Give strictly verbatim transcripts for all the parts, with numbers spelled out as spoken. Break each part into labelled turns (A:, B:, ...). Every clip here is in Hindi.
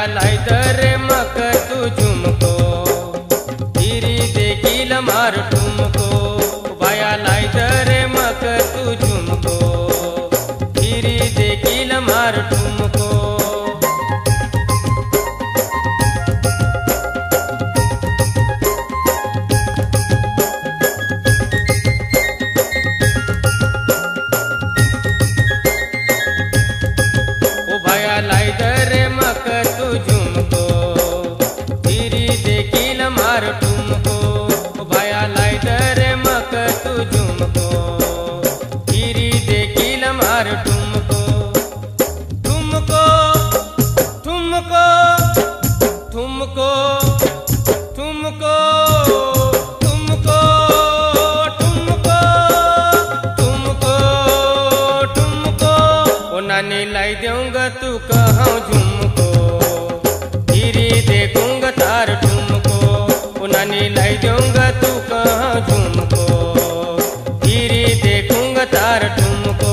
A: लाई दरे मक तू झुमको फिरी देखील मार ठुमको बाया लाई दरे मक तू झुमको फिरी देखील मार ठुमको लाई दरे मक तू झुमको फिरी देखील मार ठुमको भाया लाई दरे मक तू झुमको फिरी देखील मार ठुमको ठुमको ठुमको ठुमको ठुमको ठुमको ठुमको ठुमको ठुमको ओ नानी लाई दूंगा तू कहाँ झुमको फिरी देखूंगा तार ठुमको ओ नानी लाई दूंगा तू कहाँ झुमको फिरी देखूंगा तार ठुमको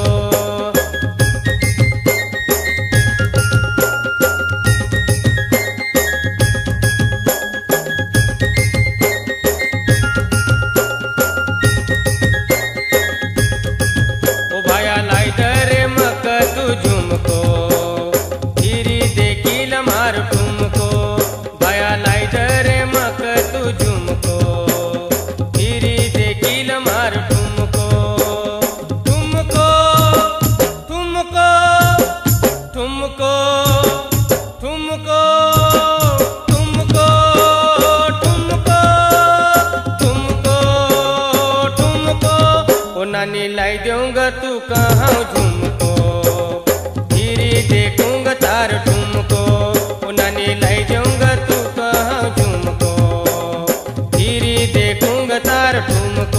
A: ओ भाया लाई दरे मक तू झुमको फिरी देखील मार ठुमको भाया लाई दरे मक तू झुमको फिरी देखील मार ठुमको ठुमको ठुमको ठुमको ठुमको ठुमको ठुमको ठुमको ठुमको ओ नानी लाई दूंगा तू कहाँ झुमको फिरी देखूंगा तार ठुमको ओ नानी लाई दूंगा तू कहाँ झुमको फिरी देखूंगा तार ठुमको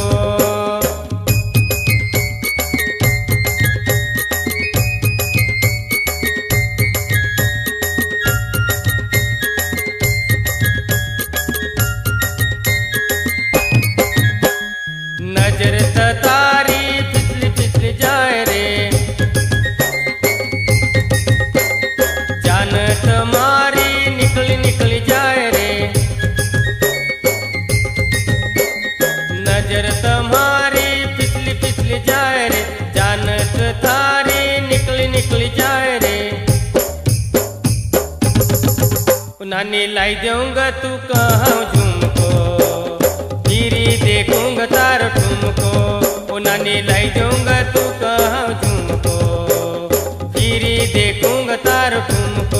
A: नजर तारी फिसल फिसल जाए रे जान तुम्हारी निकल निकल जाए रे नजर तुम्हारी फिसल फिसल जाए रे जान तारी निकल निकल जाए रे नानी लाई दूंगा तू कहाँ झुमको फिरी देखूंगा तार ठुमको ओ नानी लाई दूंगा तू कहाँ झुमको फिरी देखूंगा तार ठुमको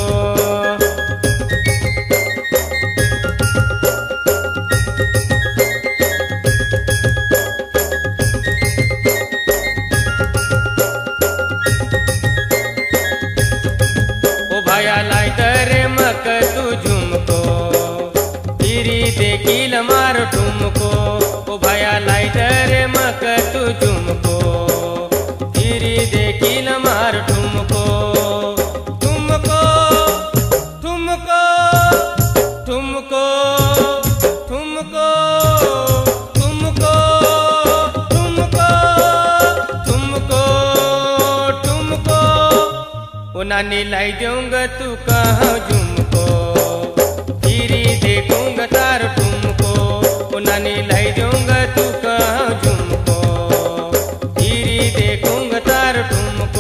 A: ओ भाया लाई दरे मक तू झुमको फिरी देखील मार ठुमको ओ भाया लाई दरे मक तू झुमको फिरी देखील मार ठुमको ठुमको ठुमको ठुमको ठुमको ठुमको ठुमको ठुमको ठुमको ओ नानी लाई दूंगा तू कहाँ झुमको फिरी देखूंगा तार ठुमको ओ नानी लाई दूंगा तू कहाँ झुमको फिरी देखूंगा तार ठुमको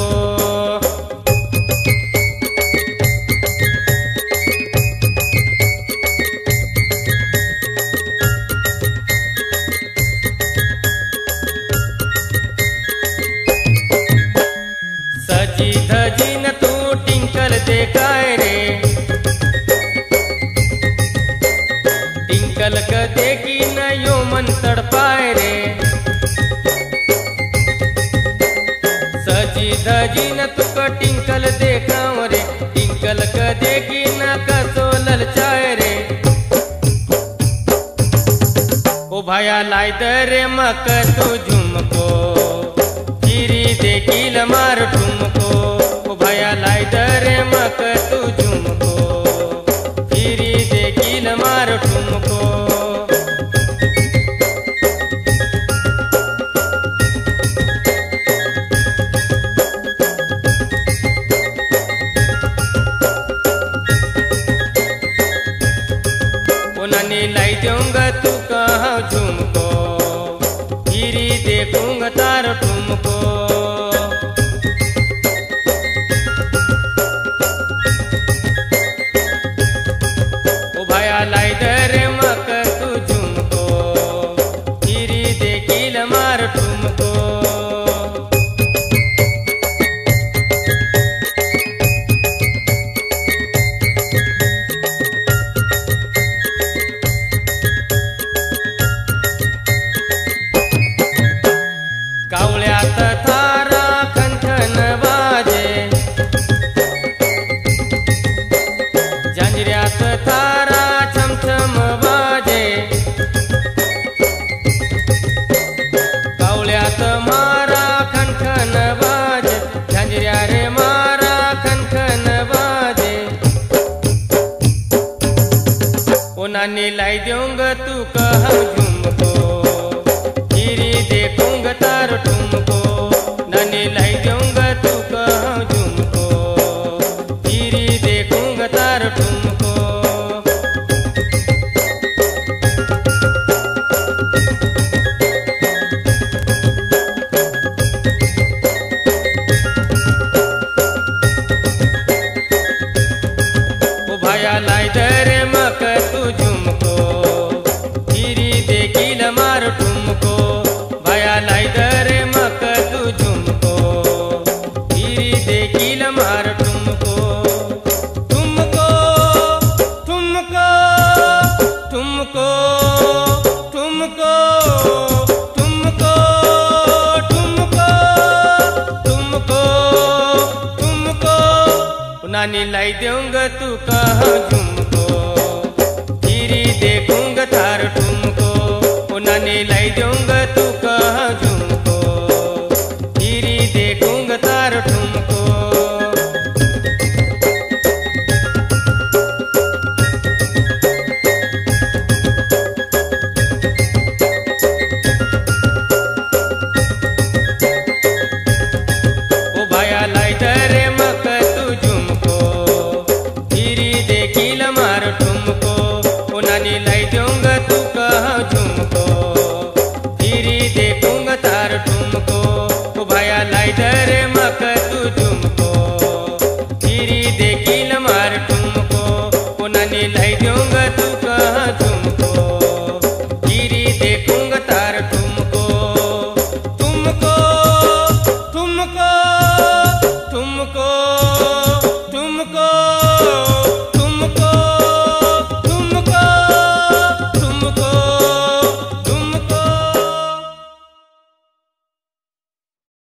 A: सजी धजी न तू टिंकल देखाए रे टिंकल क देखी न यो मन तड़पाए रे सजी धजी न तू क टिंकल देखाओ रे टिंकल क देखी न कसो ललचाए रे ओ भाया लाई दरे मक तू झुमको फिरी देखील मार ठुमको ओ भाया लाई दरे मक तू झुमको फिरी देखील मार ठुमको नानी लाई दूंगा तू कहाँ झुमको, फिरी देखूंगा तार ठुमको। ओ भाया लाई दरे मक तू झुमको, फिरी देखिल मार ठुमको। कावळ्यात थारा खनखन वाजे, झांजऱ्यात थारा छमछम वाजे। कावळ्यात मारा खनखन वाजे, झांजऱ्या रे मारा खनखन वाजे। ओ नानी लाई दूंगा तू कहाँ झुमको, फिरी देखूंगा तार ठुमको। नानी लाई दूंगा तू कहाँ झुमको, फिरी देखूंगा तार ठुमको। ओ भाया लाई दरे मक तू झुमको, फिरी देखिल मार ठुमको। भाया लाई दरे मक तू झुमको, फिरी देखिल मार ठुमको। ठुमको ठुमको ठुमको ठुमको ठुमको ठुमको ठुमको ठुमको। नानी लाई दूंगा तू कहाँ झुमको, फिरी देखूंगा तार ठुमको। ओ नानी लाई दूंगा तू कहाँ झुमको, फिरी देखूंगा तार ठुमको। ओ भाया लाई दरे मक तू झुमको, फिरी देखिल मार ठुमको। ओ नानी लाई दूंगा तू कहाँ झुमको, फिरी देखूंगा तार ठुमको। ओ भाया लाई दरे मक तू झुमको, फिरी देखिल मार ठुमको। ओ नानी लाई दूंगा